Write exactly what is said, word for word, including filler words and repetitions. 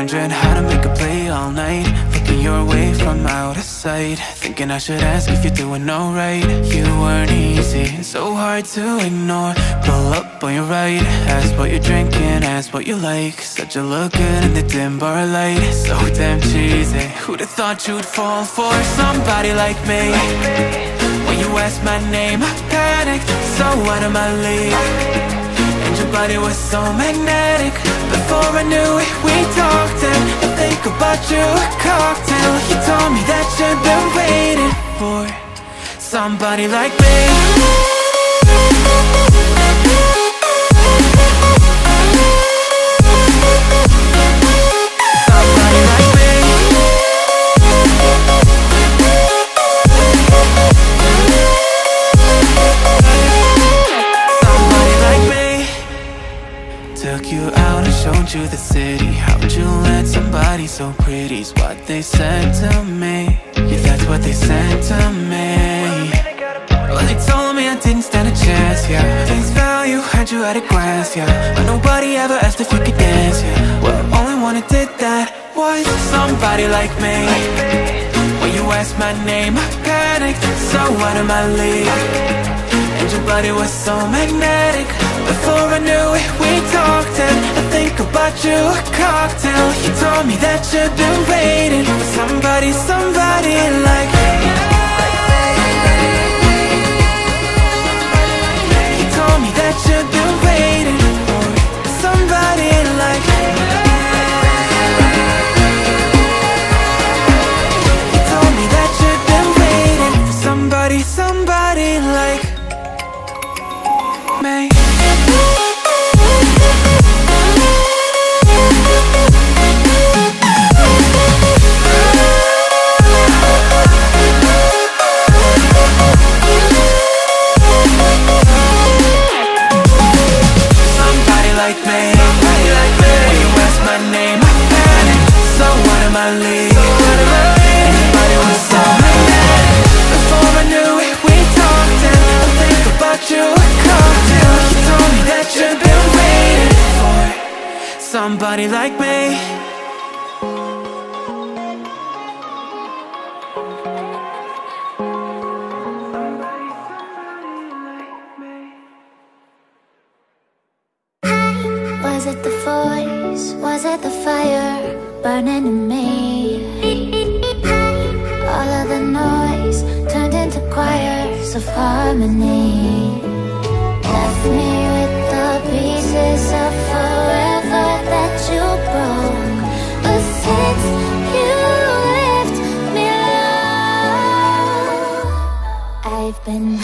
wondering how to make a play all night, looking your way from out of sight, thinking I should ask if you're doing alright. You weren't easy, so hard to ignore. Pull up on your right, ask what you're drinking, ask what you like. Said you look good in the dim bar light, so damn cheesy. Who'd have thought you'd fall for somebody like me? When you asked my name, I panicked, so out of my league. And your body was so magnetic. Before I knew it, we talked, and I think about you a cocktail. You told me that you've been waiting for somebody like me. Somebody like me. Somebody like me. Took you out and showed you the city. How'd you let somebody so pretty's what they said to me? Yeah, that's what they said to me. Well, they told me I didn't stand a chance, yeah. Face value, had you at a glance, yeah. But nobody ever asked if you could dance, yeah. Well, the only one who did that was somebody like me. When you asked my name, I panicked, so out of my league. And your body was so magnetic. Before I knew it, we talked, and I think about you a cocktail. You told me that you've been waiting for somebody, somebody like me. You told me that you've been waiting for somebody like me. You told me that you've been waiting for somebody, somebody like me. Like me, somebody like me. When you ask my name, I panic, so out of my league. Anybody was so magnetic. Before I knew it, we talked, and I think about you a cocktail. You told me that you've been waiting for somebody like me. Was it the voice? Was it the fire burning in me? All of the noise turned into choirs of harmony. Left me with the pieces of forever that you broke. But since you left me alone, I've been